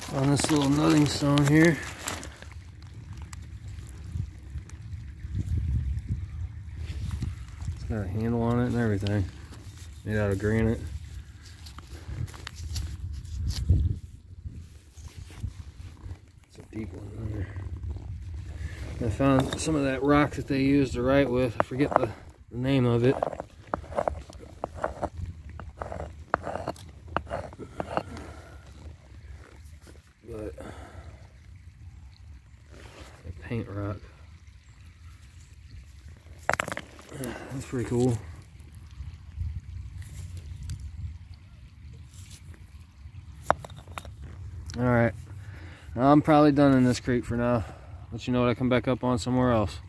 on this little nutting stone here. It's got a handle on it and everything. Made out of granite. It's a deep one there. I found some of that rock that they used to write with. I forget the name of it. But a paint rock. That's pretty cool. Alright, I'm probably done in this creek for now. Let you know what I come back up on somewhere else.